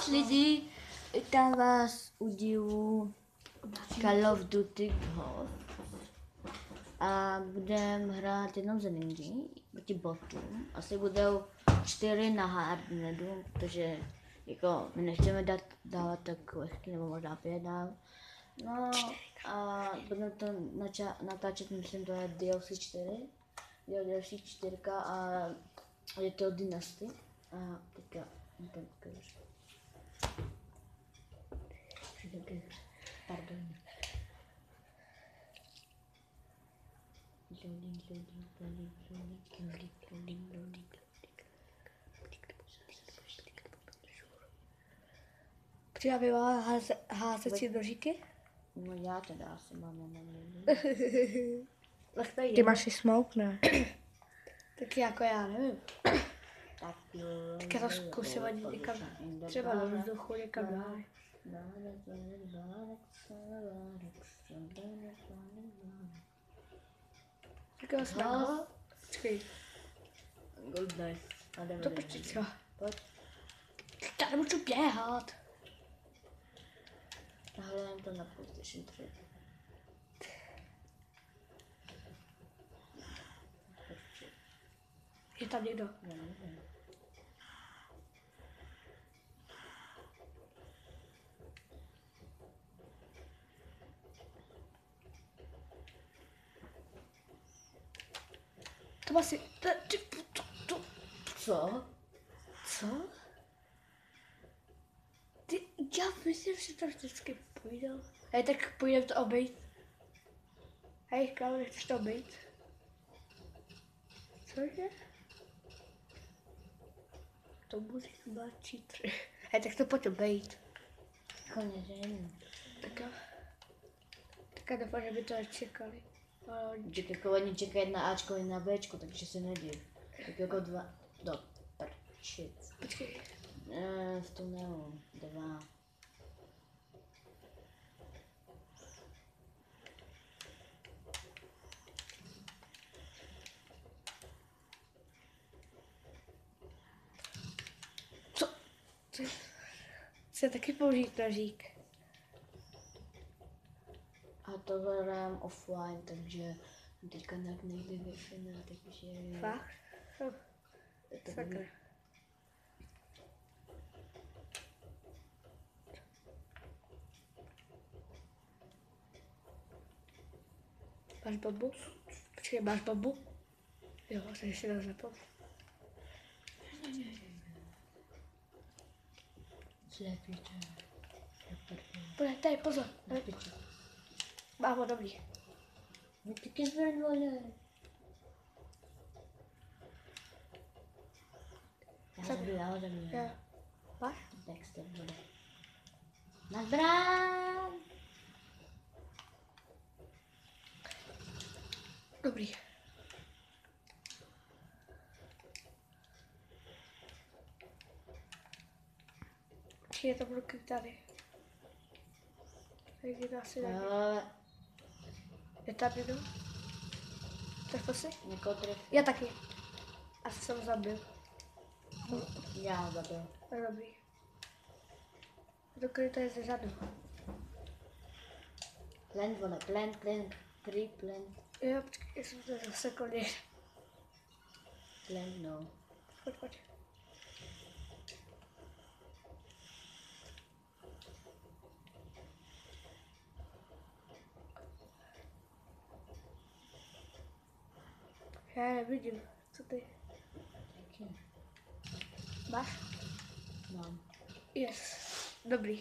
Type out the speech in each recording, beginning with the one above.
lidi, vítám vás u dílu Call of Duty Ghost. A budeme hrát jenom za ninja proti botům. Asi budou 4 na hardnedu, protože jako my nechceme dávat tak lehký, nebo možná 5 dál. No a budeme to natáčet, myslím, to je DLC 4. DLC 4 a je to Dynasty. A teďka pardon. Přijá by vás házecí nožíky? No já teda asi mám jenom Ty máš i smoke, ne? Tak jako já nevím. tak já to zkusím ani někam, třeba do vzduchu někam dál. Tak já jsem takhle. Počkej. Good night. To počkej, co? Pojď. Já nemůžu běhat. Nahledám to na PlayStation 3. Je tam někdo. Já nevím. To asi... Co? Co? Ty, já myslím, že to vždycky půjdu. Hej, tak půjdem to obejít. Hej, kámo, nechceš to obejít? Cože? To bude chyba cheater. Hej, tak to pojď obejít. Konečně. Tak jo. Tak já doufám, že by to čekali. Jako oni čekají na Ačko i na Bčko, takže se nediv. Tak jako 2 do prčic. Počkej. V tunelu 2. Co? Chce taky použít nožík. A tohle hrám offline, takže teďka nějak nejde Wi-Fi, takže... Fakt? Je to Sakra. Máš babu? Počkej, máš babu? Jo, takže si nás nepom. Slepiče. Bude, tady, pozor. Mámo, dobrý. No taky zvrň, vole. Já ho zabiju. Jo. Máš? Dexter bude. Nazbrán! Dobrý. Je to budu tady. Takže to asi nejde. Je tam někdo? Trefil jsi? Někoho trefil. Já taky. Asi jsem zabil. Já ho zabil. To je dobrý. Dokud to je ze zadu. Plant, vole, plant, plant. Jo, počkej, já jsem to zase koně. Plant, no. Pojď. Já nevidím. Co ty? Taky. Máš? Mám. Yes. Dobrý.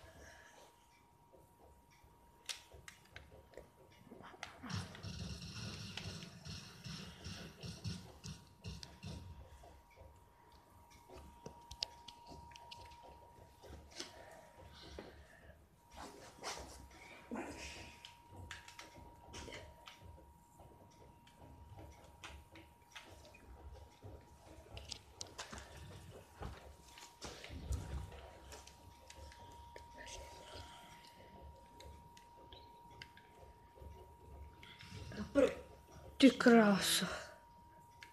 Ty krása.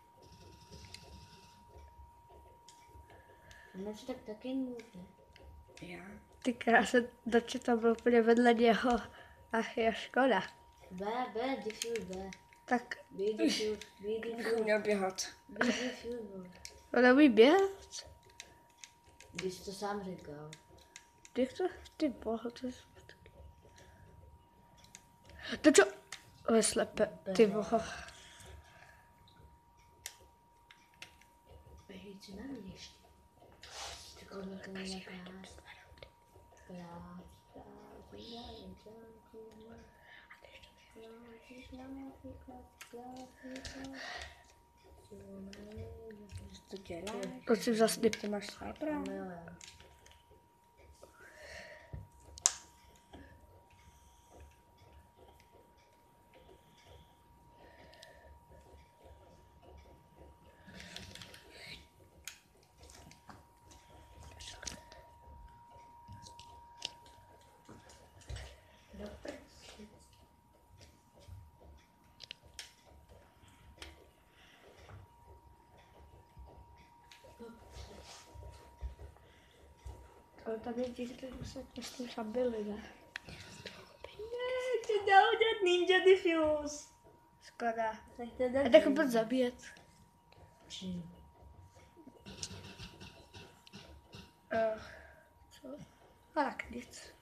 Ono se tak taky může. Já. Ty krása, dočetl byl úplně vedle něho. Ach, je škoda. B, diffuse B. Tak B, diffuse, B, diffuse, uměl běhat. B, diffuse. On neumí běhat. Když jsi to sám říkal. Jak to? Ty boha, to je... To čo? Ale slepe, ty boha. Hej, co nám ještě? Taková nějaká Co děláš? Proč si vzal slib, ty máš svá práva? Ale tam je díky, že se myslím zabili, ne? Ne, ty dal udělat ninja diffuse. Škoda. Tak to A tak ho budu zabíjet. Čím? Co? A tak nic.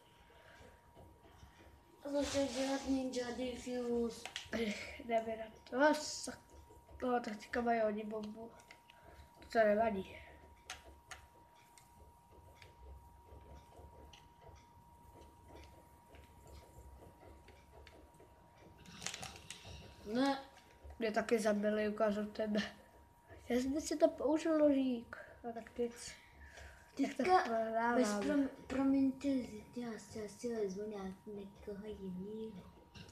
Zase dělat ninja diffuse. Jdeme na to. No, tak teďka mají oni bombu. To nevadí. Ne. Mě taky zabili, ukážu tebe. Já jsem si to použil nožík. A tak nic. Teďka, promiňte, já se asi vezmu někoho jiného.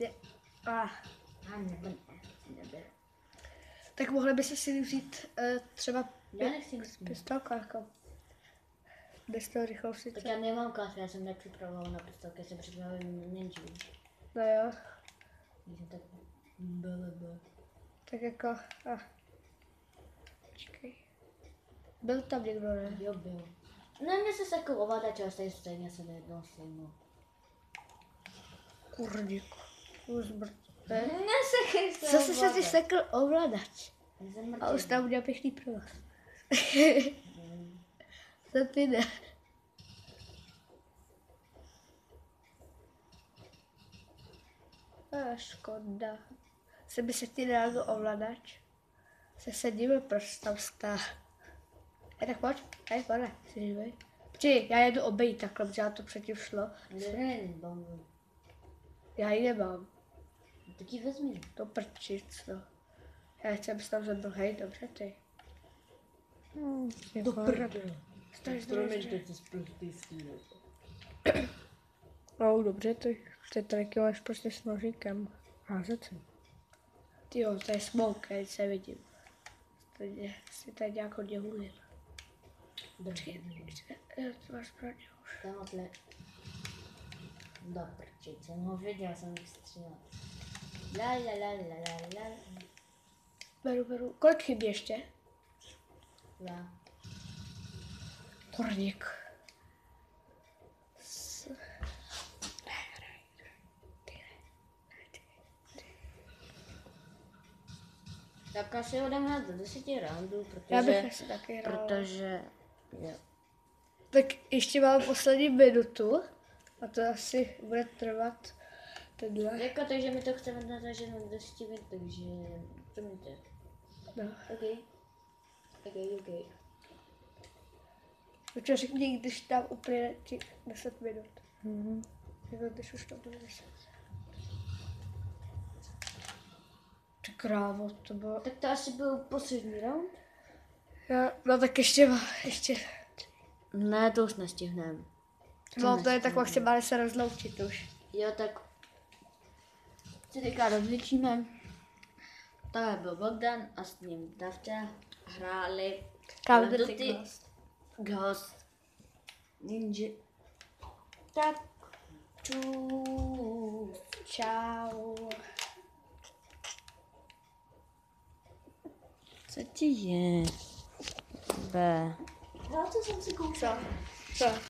Nebo ne. Tak mohli by si vzít třeba Já nechci nic. pistolku jako. Bez toho rychlou si Tak já nemám kásy, já jsem nepřipravoval na pistolky, já jsem připravil ninja. No jo. Jsem tak blb. Tak jako, počkej. Byl tam někdo, ne? Jo, byl. Ne, mě se jako ovládat, já se stejně se nejednou stejnou. Kurník. Uzbrt. Nesekej se Zase se ti sekl ovladač. Nezamrtěl. A už tam udělal pěkný provaz. Co ty ne? Škoda. Se by se ti dal ovladač. Se sedíme, proč tam stá. Tak pojď, pojď, jsi živej. Počkej, já jedu obejít takhle, protože já to předtím šlo. Ne, bombu. Já ji nemám. Tak ji vezmi. To prčic, no. Já chci, abys tam zabil, hej, dobře ty. Do prdele. Promiňte, to sprostý stíl. No, dobře, ty tracky máš prostě s nožíkem. Házet si. Tyjo, to je smoke, já se vidím. Stejně si tady nějak hodně hulil. Dobře. To máš pravdě už. Tamhle. Do prčice, no věděl jsem, jak střílet. La. Beru. Kolik chybí ještě? 2. Kurník. Tak asi budeme hrát do 10 roundů, Já bych asi taky hrál. protože jo. Tak ještě mám poslední minutu a to asi bude trvat tenhle. Jako takže my to chceme natažit do 10 minut, takže promiňte. No. OK. Protože řekni, když tam úplně těch 10 minut. Jako když už to bude 10. Ty krávo, to bylo... Tak to asi byl poslední round? No tak ještě. Ne, to už nestihneme. No to je tak maximálně se rozloučit už. Jo, tak se teďka rozličíme. Tohle byl Bogdan a s ním Davča hráli Call of Call of Duty Duty Ghost Ninja. Tak čus. Čau. Co ti je? B. Co?